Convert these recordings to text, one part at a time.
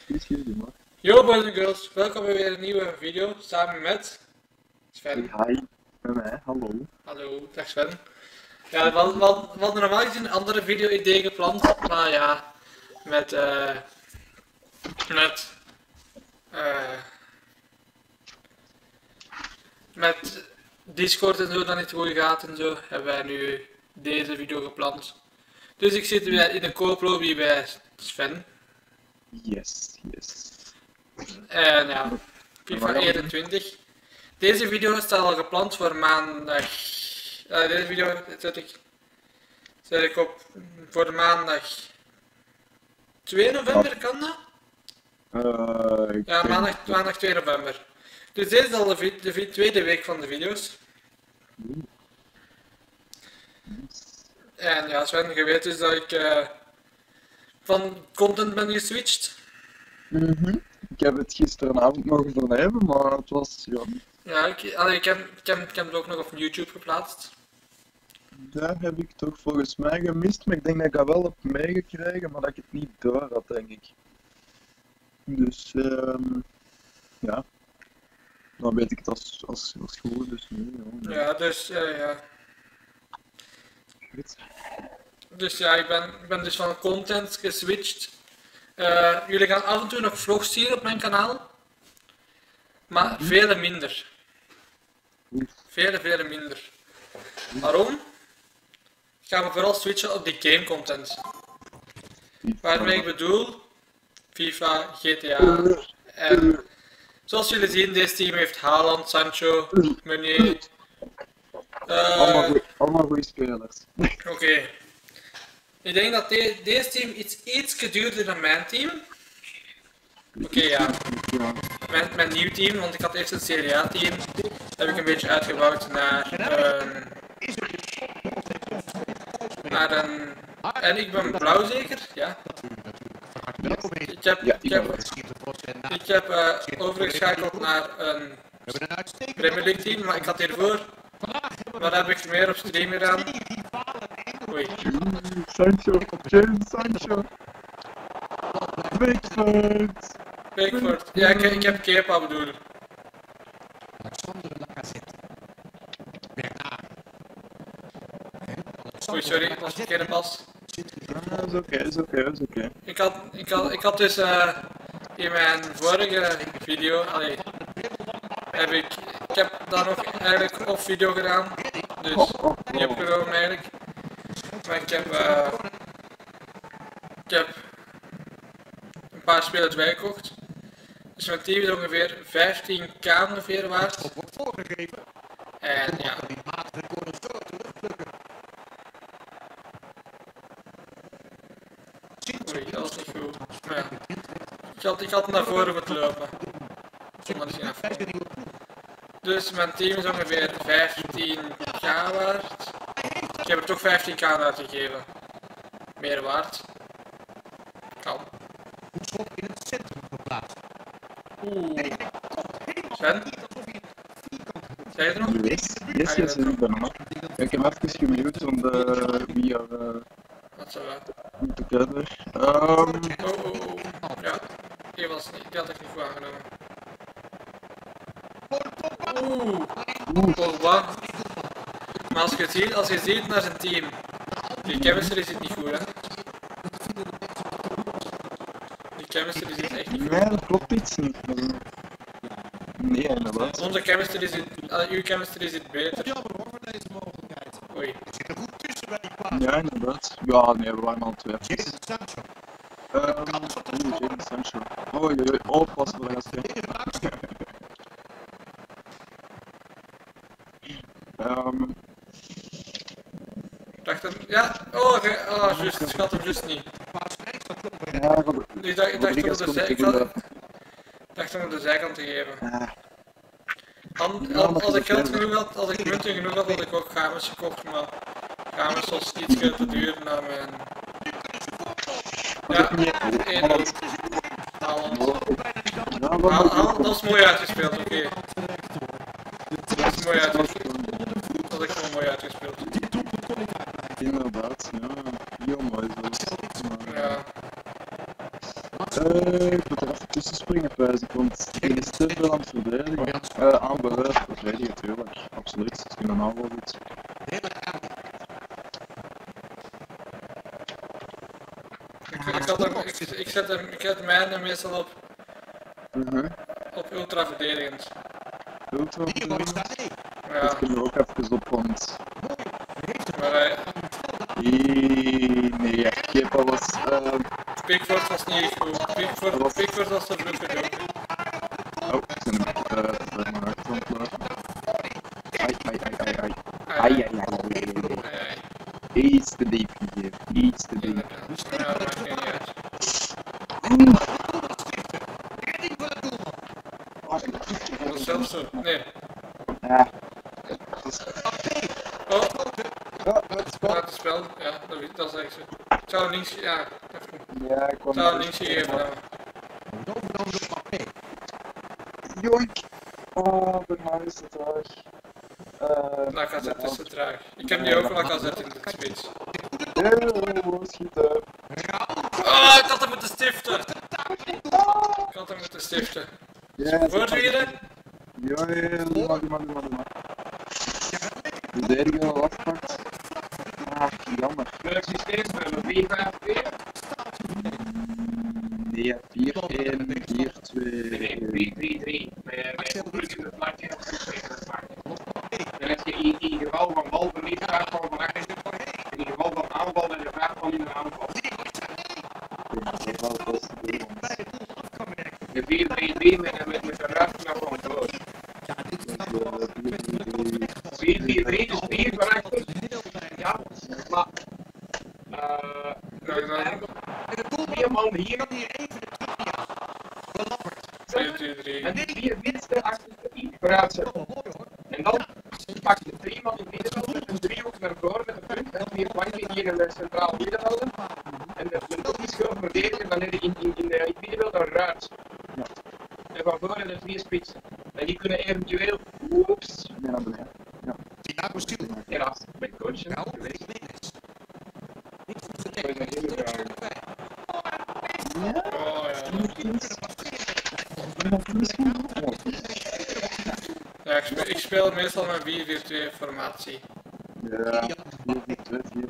Yo boys en girls, welkom bij weer een nieuwe video samen met Sven. Hi, bij mij, hallo. Hallo, dag Sven. Ja, we hadden normaal gezien een andere video-idee gepland, maar ja, met Discord en zo dat niet goed gaat en zo, hebben wij nu deze video gepland. Dus ik zit weer in een kooplobby bij Sven. Yes. En ja, FIFA 21. Deze video staat al gepland voor maandag. Deze video zet ik op voor maandag 2 november, kan dat? Ja, maandag 2 november. Dus dit is al de tweede week van de video's. En ja, Sven, je weet dus dat ik van content ben geswitcht. Ik heb het gisteravond nog vernemen, maar het was, ja... Ja, ik heb het ook nog op YouTube geplaatst. Daar heb ik toch volgens mij gemist, maar ik denk dat ik dat wel heb meegekregen, maar dat ik het niet door had, denk ik. Dus, ja. Dan weet ik het als goed, dus nu, ja. Ja, dus, ja. Goed. Dus ja, ik ben dus van content geswitcht. Jullie gaan af en toe nog vlogs zien op mijn kanaal. Maar vele minder. Vele minder. Waarom? Ik ga me vooral switchen op die game content. Waarmee ik bedoel FIFA, GTA en zoals jullie zien, deze team heeft Haaland, Sancho, Meunier. Allemaal goede spelers. Oké. Ik denk dat deze team iets duurder dan mijn team. Oké, ja. Mijn nieuw team, want ik had eerst een Serie A team, heb ik een beetje uitgebouwd naar een... En ik ben blauw zeker? Ja. Ik heb overgeschakeld naar een Premier League team, maar ik had hiervoor... Wat heb ik meer op stream gedaan? Oei. Sancho, James Sancho. Pickford. Ja, ik heb Kepa bedoel. Oei, sorry, dat was een verkeerde pas. Is oké. Ik had dus in mijn vorige video, ik heb daar nog eigenlijk op video gedaan, dus niet opgenomen eigenlijk. Maar ik heb een paar spelers bijgekocht. Dus mijn team is ongeveer 15k ongeveer waard. En ja. Oei, dat was niet goed. Maar ja. Ik had naar voren moeten lopen. Dus mijn team is ongeveer 15k waard. Ik heb er toch 15k aan uitgegeven. Meer waard. Kan. In het centrum geplaatst. Oeh. Sven? Zeg je er nog? Yes, ik ben er nog. Ik heb even gemute om via Wat zou dat? together. Ja, die had ik niet goed aangenomen. Pogba. Maar als je ziet naar zijn team, die chemistry zit niet goed, hè? Die chemistry zit echt niet goed. Nee, dat klopt iets niet. Nee, inderdaad. Onze chemistry zit, uw chemistry zit beter. Jammer hoor voor deze mogelijkheid. Oei. Ik zit er goed tussen bij die plaats. Ja, inderdaad. Ja, nee, we waren al twee. James Sancho. James Sancho. Oh, pas voor de rest. Dacht hem, ja, juist, ik had hem juist niet. Ja, Ik dacht hem op de zijkant te geven. Als ik geld genoeg had, als ik munten genoeg had ik ook Games gekocht, maar Games was iets te duur naar mijn... Ja, 1-0. Haaland, dat is mooi uitgespeeld, oké. Dat is mooi uitgespeeld. Dat is gewoon mooi uitgespeeld. Inderdaad, ja. Heel mooi zo. Ja. Ik moet er tussenspringen pijs ik, want die is te veel aan het verdedigen. Aanbeweerd, verdedigen, tuurlijk. Absoluut, ze kunnen aanval iets. Ik zet mijne meestal op ultra verdedigend. Ultra verdedigend? Ja. Dat kunnen we ook even op, want... Maar nee, ik heb alles... Pickford was niet goed. Pickford was te vroeg gedoken. Oh, ik ben een beetje te mijn hart aan het lopen. Ai. Iets te diep gegeven, iets te diep. Ja, dat maakt niet uit. Dat is zelfs zo. Nee. Ja. Oh, Ja, het spel. het spel. Ja, dat is echt zo. Ik zou links... Ja, even. Ja, ik Ik zou links gegeven hebben. Joink! Oh, bij mij is het traag. Lacazette is te traag. Ik heb nu ook Lacazette in de spits. Schieten. Oh, ik had hem moeten stiften! Ik had hem moeten stiften. Voortwielen? Ja, doe maar. Verdedigen al afpakt. Ah, jammer. Welk systeem hebben we? 4-5-2? Nee, 4-1, 4-2. 3-3-3. Met een plaatje op het maken. Dan heb je in geval van balverlies vraag van achter. In geval van aanval en de vraag van in de aanval. De 4-3-3 met een ruimte naar voren door. 4-4-3, dus 4 van achter. Ja, maar... Vier man hier. 4-2-3. En die 4 winsten achter iets vooruit zetten. En dan pak je 3 man in het middenveld met een driehoek naar voren met een punt. En 4 flanken hier in de centraal middenvelden. En de doel is gewoon verdedigen, dan heb je in het middenveld een ruit. En van voren de 4 spitsen. En die kunnen eventueel, oeps, Naar beneden. Ja. helaas, met coachen geweest. Oh ja. Ja, ik speel meestal met 4-4-2 formatie. Ja, 4-2, 4-4.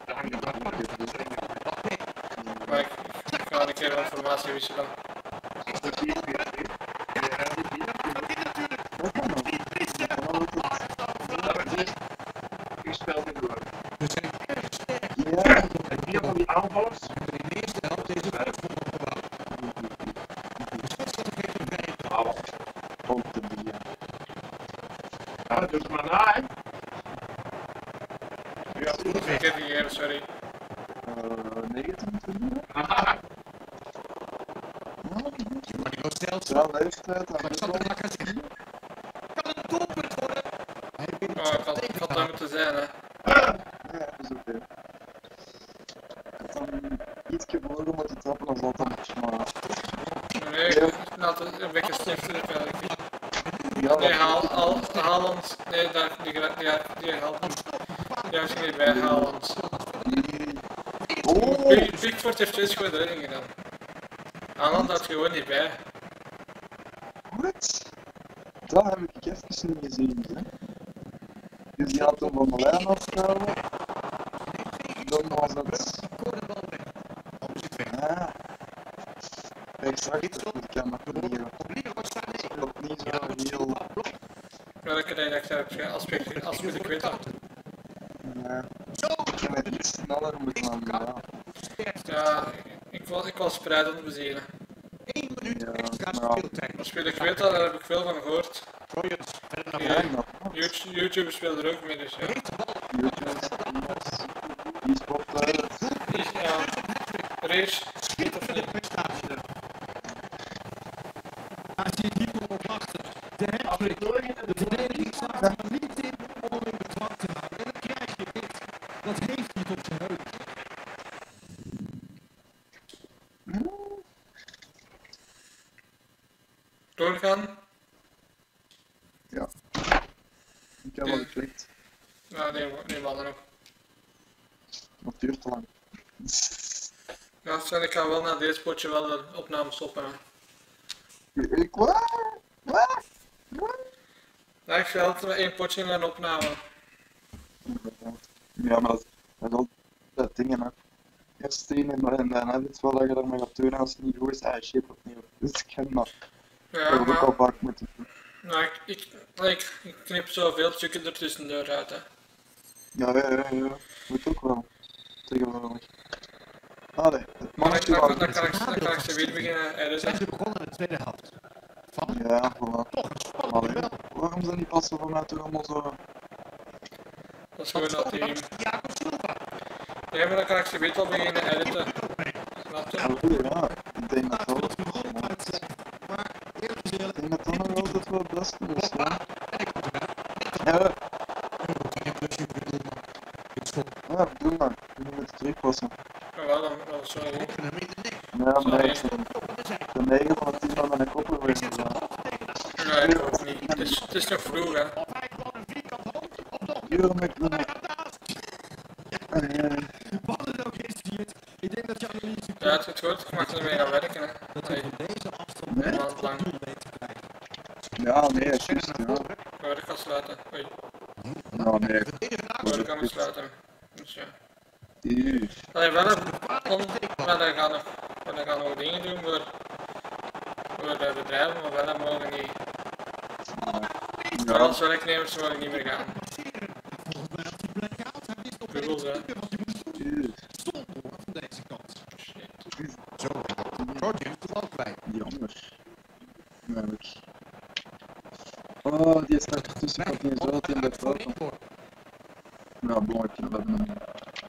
Maar ik ga een keer van formatie wisselen. Ik speel dit door. Ja, En 4 van die aanvallers. komt de bier. Ja, doe het maar na, hè. Ja, ik heb die gegeven, sorry. 29? Haha. Ja, leeftijd. Oh, ik had dat moeten zijn, hè. Ja, dat is oké. Ik had dan ietsje voor moeten trappen als dat dan maar... Nee, laat het een beetje stiften eigenlijk. Ja, Nee, Haaland. Nee, die Haaland. Die heeft niet bij Haaland. Oh! Pickford heeft 2 goede reddingen gedaan. Haaland had gewoon niet bij. Wat? Dat heb ik even niet gezien, hè. Dus die had hem van de lijn afgehouden. Dan was het... Ah. Exact, ik kan dat niet hebben. Dat niet zo heel... Welke dag heb als ik weet dat. Nee. Ik heb het iets sneller moeten aan, Ja, ik was spreid aan het bezien. Maar speel ik weet dat, daar heb ik veel van gehoord. YouTube speelt er ook mee, dus ja. Die spot Ja, race, niet of niet. Als je hier op achter de hattrick, de verdediging staat er niet in om hem in de trap te houden. En dan krijg je dit. Dat heeft niet op zijn heup. Doorgaan? Ja. Ik heb wel geklikt. Ja, nee, mannen nog. Dat duurt te lang. Ja, ik ga wel na deze potje wel de opname stoppen. Wat? Ja, ik wil altijd met 1 potje in een opname. Ja, maar dat is altijd dingen, hè. Eerst één en daarna dit wel dat je daarmee gaat doen als het niet goed is, shit opnieuw. Dus ik ken dat. Ja, Dat heb ik al maar vaak moeten doen. nou, ik knip zoveel stukken ertussendoor uit, hè. Ja. Moet ook wel. Tegenwoordig. Allee, het Maar mannetje dan wel. kan ik ze weer beginnen Zijn editen. ze begonnen in de tweede helft? Van Ja, voilà. toch een spannend Allee, duel. waarom zijn die passen van mij toch allemaal zo... Dat is gewoon dat team. Jacob Silva. Ja, maar dan kan ik ze weer wel beginnen editen. Snap je? Ja, ik denk dat wel. Maar eerlijk gezegd, Ik denk dat dat nog altijd wel het beste is, ja. Ja, ja, doe maar. Ik moet het terugpassen. Maar wel, dan sorry. Ja, maar ik de 9 van het 10 van mijn koppen weer. Nee, ik ook niet. Het is nog vroeg, hè. Hier moet ik doen. wat het ook is, Siert. Ik denk dat je analyse Ja, het is goed. Ik mag er mee gaan werken, hè. dat je van deze afstand Nee? Een maand lang. doel weet te krijgen. Ja, nee, juist, ja. Maar ik ga sluiten. Oei, Nou, nee. maar ik ga me sluiten. Dus ja. Hier. Allee, wel we gaan nog dingen doen voor de bedrijven, maar wel mogen niet. Maar Ja, als werknemers mogen niet meer gaan. Googles, hè. hier. Van deze kant. Shit. Zo, Roger is toch ook kwijt. Jammer. Namelijk. Oh, die staat ertussen, wat niet zo dat hij in de foto. Nou, bon, ik heb dat nog niet.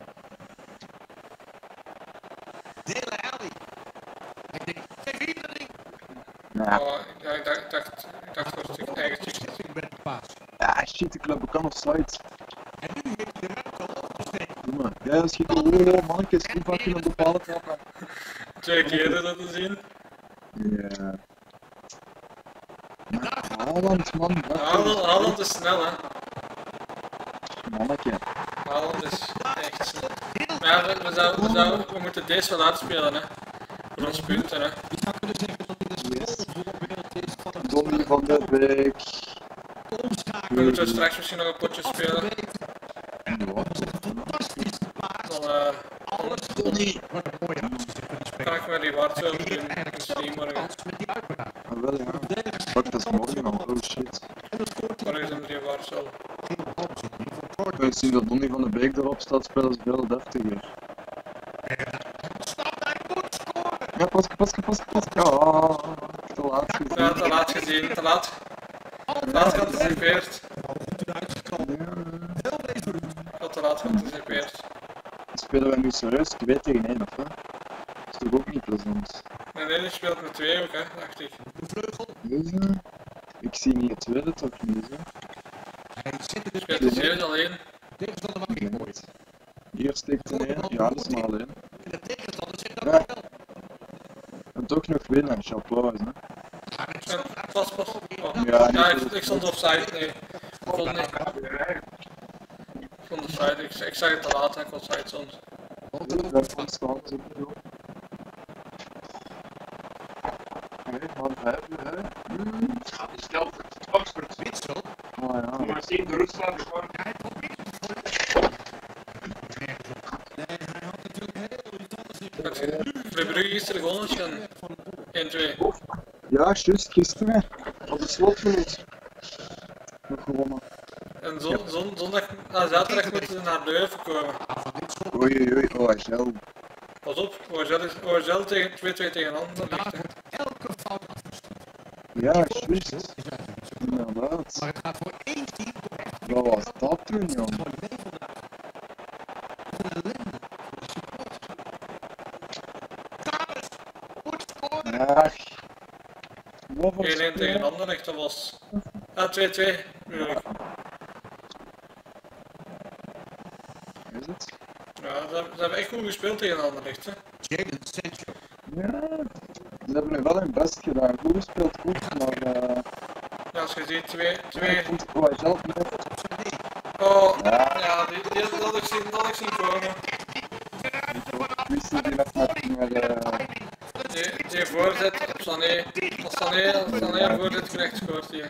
Dele Alli. Ik denk, geef iedereen. Ja, Oh, ja, ik dacht voor een stuk eigen stukje. Ik ben de paas. ja, shit, ik loop kan of sites. En nu heeft hij de ruimte al overgesteken. Doe maar. Ja, als je oh, mannetjes, hoe vaak je een bepaalde trappen. 2 keer dat te zien. Ja. Maar Haaland, man. Haaland is snel, hè. Mannetje. Haaland is echt snel. Maar ja, we moeten deze wel uitspelen, hè. Voor ons punten, hè. Je zou kunnen zeggen dat dit een Yes. schoolvoorbeeld is van het Donny van der Beek. We omschakelen. moeten straks misschien nog een potje spelen. Fantastische paas. Dan Alles Donny. wordt een mooie actie van die kan speler. ik met die Wart zo Hier doen. eigenlijk In zelfs stream morgen. kans met die uitbraak. Ah, wel ja. Verdedigers Fuck, dat is morgen al. Oh shit. en dan scoort hij. Morgen is die Wart zo. Geen hoop zit hier voor Ik Roger. wil zien dat Donny van der Beek erop staat, spelen is veel deftiger. Stap, hij moet scoren. Ja, pas. Ja, te laat gezien. Ja, te laat gezien, te laat. Te laat geanticipeerd. Goed eruit gekomen. Ja. Heel deze route. Te laat geanticipeerd. Spelen wij nu serieus 2 tegen 1 of wat? Dat is toch ook niet plezant? Nee, die speelt met 2 ook, hè, dacht ik. De vleugel. Dus, ik zie niet het tweede toch niet, hè? Hij zit in de Speelt de serie alleen. tegenstander mag niet gooien. Hier steekt er een, ja, dat is maar alleen. En de tegenstander zit Ja. daar wel. En toch nog winnen, chapeau, hè? En pas. Oh. Ja, Ja, niet ik stond offside, nee. Ik vond niet. Ik stond offside, ik zag het te laat en ik was offside soms. Dat van stand op joh. Nee, maar 5 uur, hè? Ja, die stelt Oxford. Witsel. Oh ja. Maar zien de Rusland gewoon. Hij probeert het voor Nee, hij had natuurlijk heel iets anders in Club Brugge gisteren gewonnen, Sjan. 1-2. Ja, juist, gisteren. Op de slotminuut. Nog gewonnen. En zaterdag moeten ze naar Leuven komen. Oei, OHL. Pas op, OHL tegen 2-2 tegen Anderlecht. Hè. elke fout afgestuurd. Ja, juist. Inderdaad. Maar het gaat voor één team toch echt Wat was dat toen, jong? gewoon mee vandaag. Wat een ellende voor de supporters. Kamers moet scoren. Ach. Wat 1-1 was tegen Anderlecht, dat was... Ah, 2-2. bedoel ik. Is het? Ja, ze hebben echt goed gespeeld tegen Anderlecht. Hè. Jadon Sancho. Ja. Ze hebben nu wel hun best gedaan. Goed gespeeld, goed, maar Ja, als je ziet, 2... ik vond OHL net. Oh, ja, die had ik zien komen. Wist je die net met Die Die voorzet op Sané. Als Sané een voorzet krijgt, scoort hij.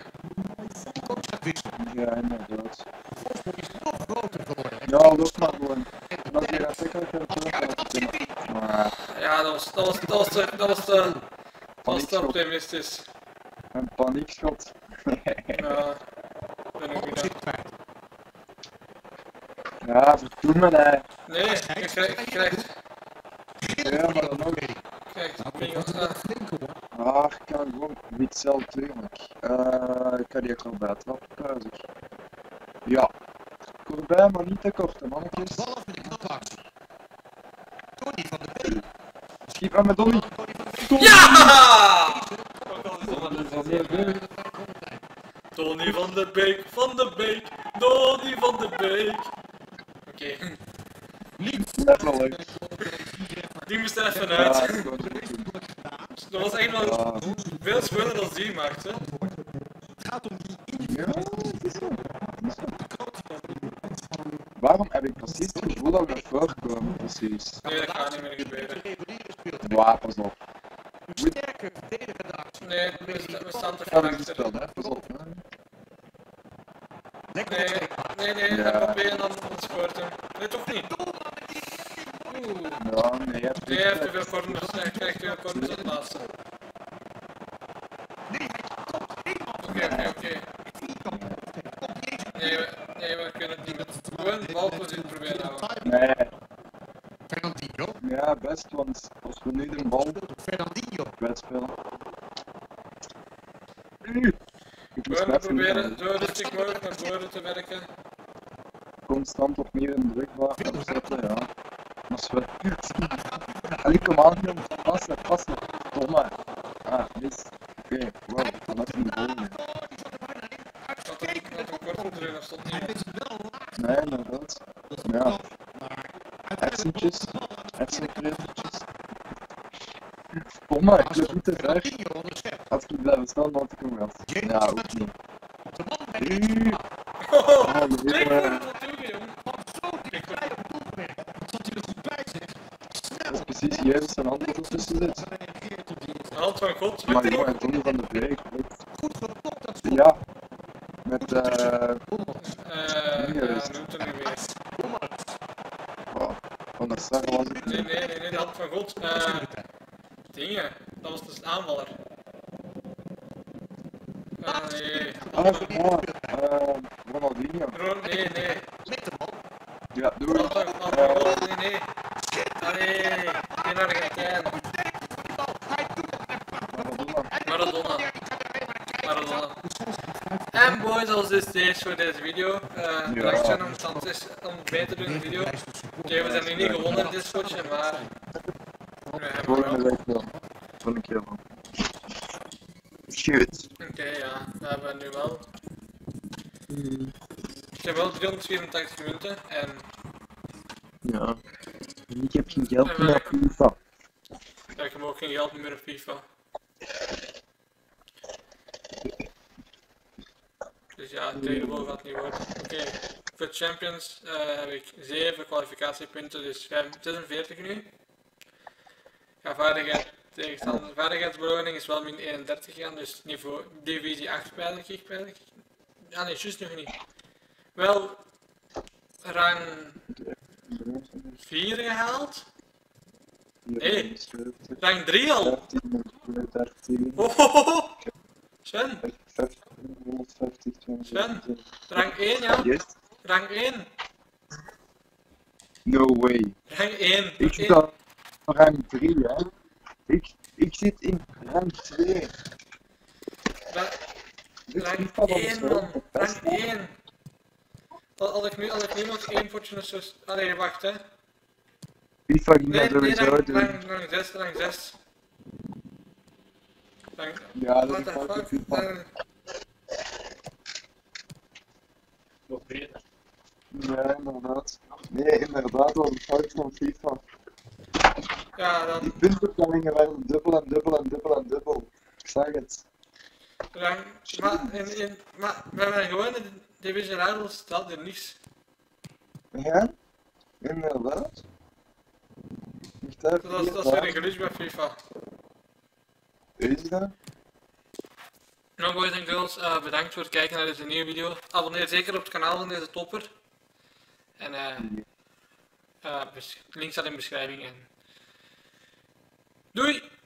Ja, inderdaad. Voorsprong is nog groter geworden. Ja, loop maar gewoon. Dat is hier zeker maar Ja, dat was te optimistisch. een paniekschot. Ja, ben ik niet. Ja, verdoemen hè. Nee, je krijgt Ja, maar dan ook. Ah, ik kan gewoon niet zelf tuurlijk. Ik kan die ook al bij trappen, zeg. Ja. Corbijn, maar niet te kort, hè, mannetjes. Bal af met de knappe actie. Tony van de Beek. Schiep aan met Donny. Ja! Donny van de Tony Beek. van de Beek, Donny van de Beek. Oké, Letterlijk. die moest er even Ja, uit. ik kan het ook doen. Dat was echt wel Ja. veel schoner dan die maakte. Het gaat om die Ja, het is zo. Waarom heb ik precies het gevoel dat we naar voren komen, precies? Nee, dat gaat niet meer gebeuren. reguliere speelt. Wapens op. Een sterke verdedigende actie. Nee, we staan te Ga ver er niet achter. spelen, hè? Pas op. Hè? Lekker Nee, wedstrijd. nee, Ja. hij probeert dan het scoort hem. Nee, toch niet? Oeh. Ja, nee, je hebt Nee, hij heeft te veel corners. Hij krijgt te veel corners op het laatste. Oké. Nee, we kunnen het niet met gewoon balpositie proberen houden. Nee, Fernandinho. ja, best, want als we nu de bal Fernandinho. kwijtspelen. Ik moest Gewoon net proberen zo rustig mogelijk naar voren te werken. constant opnieuw in druk zetten, ja. Als we... Allee, kom aan, jongen. Passen. Domme. Ah, mis. Oké, wow, dan heb je de goal mee. Dat we kort erin, dat stond niet. Nee, inderdaad. Ja, hersentjes. Hersenkreefjes. Domme, ik loop niet te ver. Fernandinho onderschept. Als ik blijven staan, dan had ik hem gehad. Ja, ook niet. De man bij Oh, Oh, de kijk hele- voor het natuurlijk, jongen. zo dichtbij op doelpunt. Wat zat hij er goed bij, zeg. Dat is precies Jezus zijn hand dat ertussen zit. Reageert op die De hand van God. Maar jongen, Donny van de Beek. goed gepopt dat schot. Ja. Met Ja, Juist. noemt hem niet meer. oh, van de Sar was het Nee, niet. de hand van God. Dingen. Dat was dus een aanvaller. Nee. Ronaldinho. Nee. Met de bal. Ja, doe Hand het. van God, nee. Allee, geen Argentijn. Maradona. Maradona. En boys, dat was dus deze voor deze video. Bedankt zijn om mee te doen in de video. Oké, we zijn nu niet gewonnen in dit spotje, maar we hebben Volgende wel. week wel. Volgende keer wel. Shoot. Oké, ja, we hebben nu wel. Ik heb wel 384 minuten en Ja. Ik heb geen geld meer op FIFA. ja, ik heb ook geen geld meer op FIFA. Dus ja, het tweede bal gaat niet worden. Oké, voor Champions heb ik 7 kwalificatiepunten, dus 46 nu. Ja, vaardigheidsbeloning is wel min 31 gegaan, dus niveau divisie 8 pijnlijk. Ja, nee, juist nog niet. Wel rang 4 gehaald. Nee. Rang 3 al. 13. Oh, Sven, 150, Sven, rang 1 ja. Yes. Rang 1. No way. Rang 1. Ik zit al rang 3, hè. Ik zit in rang 2. Rang 1 man. Rang 1. Had ik nu nog 1 potje of zo. Allee, wacht hè. FIFA ging Nee, dat sowieso doen. rang 6, rang 6. Ja, dat What is the fout op fuck? FIFA. Nog beter. Ja, inderdaad. Nee, inderdaad, was een fout van FIFA. Ja, dan Die puntenplanningen werden dubbel. Ik zag het. rang. Maar we hebben gewoon in de Division Rivals staat er niks. Ja, inderdaad. Ik dacht, Dat is weer een glitch bij FIFA. Ezra. Nou boys en girls, bedankt voor het kijken naar deze nieuwe video. Abonneer zeker op het kanaal van deze topper. En link staat in de beschrijving. En doei!